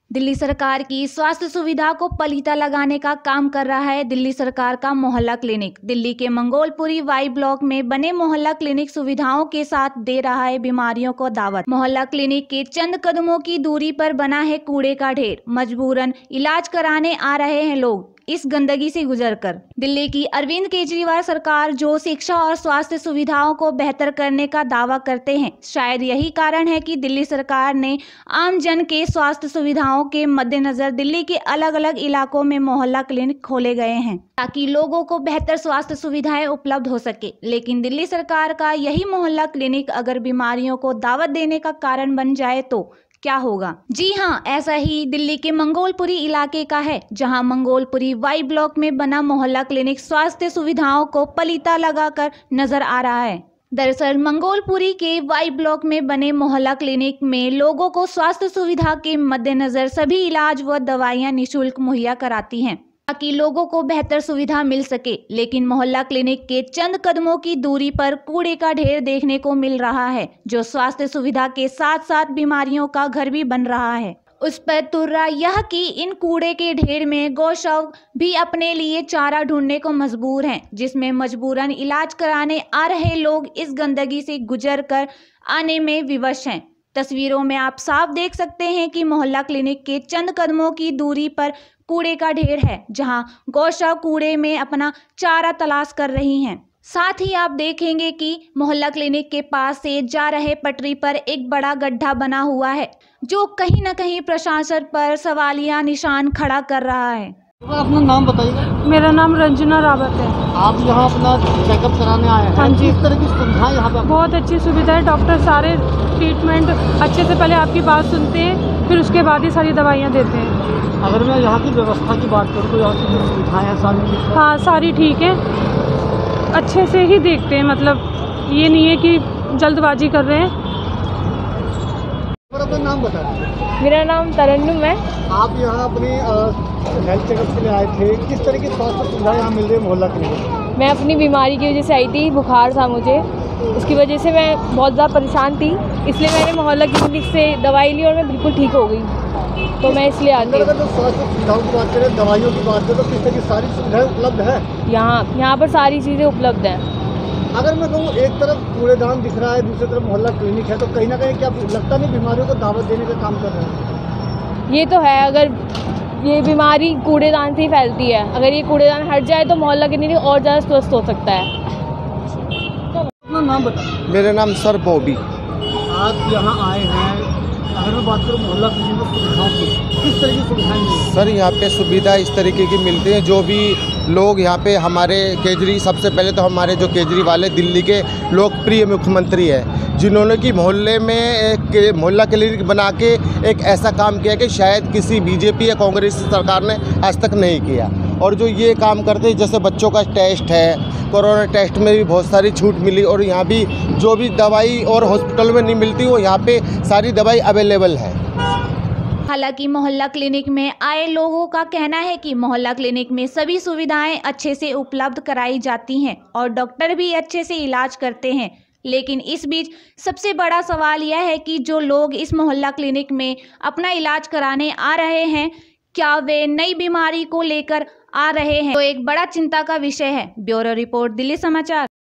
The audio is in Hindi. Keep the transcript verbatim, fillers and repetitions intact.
दिल्ली सरकार की स्वास्थ्य सुविधा को पलीता लगाने का काम कर रहा है दिल्ली सरकार का मोहल्ला क्लिनिक। दिल्ली के मंगोलपुरी वाई ब्लॉक में बने मोहल्ला क्लिनिक सुविधाओं के साथ दे रहा है बीमारियों को दावत। मोहल्ला क्लिनिक के चंद कदमों की दूरी पर बना है कूड़े का ढेर। मजबूरन इलाज कराने आ रहे हैं लोग इस गंदगी से गुजरकर। दिल्ली की अरविंद केजरीवाल सरकार जो शिक्षा और स्वास्थ्य सुविधाओं को बेहतर करने का दावा करते हैं, शायद यही कारण है कि दिल्ली सरकार ने आम जन के स्वास्थ्य सुविधाओं के मद्देनजर दिल्ली के अलग अलग इलाकों में मोहल्ला क्लिनिक खोले गए हैं ताकि लोगों को बेहतर स्वास्थ्य सुविधाएं उपलब्ध हो सके। लेकिन दिल्ली सरकार का यही मोहल्ला क्लिनिक अगर बीमारियों को दावत देने का कारण बन जाए तो क्या होगा? जी हाँ, ऐसा ही दिल्ली के मंगोलपुरी इलाके का है, जहां मंगोलपुरी वाई ब्लॉक में बना मोहल्ला क्लिनिक स्वास्थ्य सुविधाओं को पलीता लगाकर नजर आ रहा है। दरअसल मंगोलपुरी के वाई ब्लॉक में बने मोहल्ला क्लिनिक में लोगों को स्वास्थ्य सुविधा के मद्देनजर सभी इलाज व दवाइयां निःशुल्क मुहैया कराती हैं ताकि लोगों को बेहतर सुविधा मिल सके। लेकिन मोहल्ला क्लिनिक के चंद कदमों की दूरी पर कूड़े का ढेर देखने को मिल रहा है, जो स्वास्थ्य सुविधा के साथ साथ बीमारियों का घर भी बन रहा है। उस पर तुर्रा यह कि इन कूड़े के ढेर में गौशव भी अपने लिए चारा ढूंढने को मजबूर हैं, जिसमें मजबूरन इलाज कराने आ रहे लोग इस गंदगी से गुजर कर आने में विवश हैं। तस्वीरों में आप साफ देख सकते हैं कि मोहल्ला क्लिनिक के चंद कदमों की दूरी पर कूड़े का ढेर है, जहां गौशव कूड़े में अपना चारा तलाश कर रही हैं। साथ ही आप देखेंगे कि मोहल्ला क्लिनिक के पास से जा रहे पटरी पर एक बड़ा गड्ढा बना हुआ है, जो कहीं न कहीं प्रशासन पर सवालिया निशान खड़ा कर रहा है। अपना नाम बताइए। मेरा नाम रंजना रावत है। आप यहाँ अपना चेकअप कराने आए हैं? हाँ जी। किस तरह की सुविधा यहाँ पे? बहुत अच्छी सुविधा है। डॉक्टर सारे ट्रीटमेंट अच्छे से पहले आपकी बात सुनते हैं, फिर उसके बाद ही सारी दवाइयाँ देते हैं। अगर मैं यहाँ की व्यवस्था की बात करूँ तो यहाँ की जो सुविधाएँ हैं सारी? हाँ, सारी ठीक है, अच्छे से ही देखते हैं, मतलब ये नहीं है कि जल्दबाजी कर रहे हैं। और अपना नाम बता दीजिए। मेरा नाम तरन्नुम है। आप यहाँ अपनी हेल्थ चेकअप के लिए आए थे, किस तरह की स्वास्थ्य सुविधा यहाँ मिल रही है मोहल्ला क्लिनिक? मैं अपनी बीमारी की वजह से आई थी, बुखार था मुझे, उसकी वजह से मैं बहुत ज़्यादा परेशान थी, इसलिए मैंने मोहल्ला क्लिनिक से दवाई ली और मैं बिल्कुल ठीक हो गई, तो मैं इसलिए आती हूँ। अगर स्वास्थ्य सुविधाओं की बात करें, दवाइयों की बात करें, तो किस तरह की सारी सुविधाएं उपलब्ध है यहाँ यहाँ पर सारी चीज़ें उपलब्ध हैं। अगर मैं कहूँ एक तरफ कूड़ेदान दिख रहा है, दूसरी तरफ मोहल्ला क्लिनिक है, तो कहीं ना कहीं क्या लगता नहीं बीमारियों को दावत देने का काम कर रहे हैं? ये तो है, अगर ये बीमारी कूड़ेदान से ही फैलती है, अगर ये कूड़ेदान हट जाए तो मोहल्ला क्लिनिक और ज़्यादा स्वस्थ हो सकता है। अपना नाम बताइए। मेरा नाम सर बॉबी। आप यहाँ आए हैं, अगर मैं बात करूँ मोहल्ला क्लिनिक में सुविधाओं की, किस तरह की सुविधाएं मिलती हैं? सर यहाँ पे सुविधा इस तरीके की मिलती है, जो भी लोग यहाँ पे हमारे केजरी सबसे पहले तो हमारे जो केजरीवाल है दिल्ली के लोकप्रिय मुख्यमंत्री है, जिन्होंने कि मोहल्ले में एक मोहल्ला क्लिनिक बना के एक ऐसा काम किया कि शायद किसी बीजेपी या कांग्रेस सरकार ने आज तक नहीं किया। और जो ये काम करते हैं, जैसे बच्चों का टेस्ट है, कोरोना टेस्ट में भी बहुत सारी छूट मिली, और यहाँ भी जो भी दवाई और हॉस्पिटल में नहीं मिलती वो यहाँ पे सारी दवाई अवेलेबल है। हालांकि मोहल्ला क्लिनिक में आए लोगों का कहना है कि मोहल्ला क्लिनिक में सभी सुविधाएं अच्छे से उपलब्ध कराई जाती हैं और डॉक्टर भी अच्छे से इलाज करते हैं। लेकिन इस बीच सबसे बड़ा सवाल यह है कि जो लोग इस मोहल्ला क्लिनिक में अपना इलाज कराने आ रहे हैं, क्या वे नई बीमारी को लेकर आ रहे हैं, तो एक बड़ा चिंता का विषय है। ब्यूरो रिपोर्ट, दिल्ली समाचार।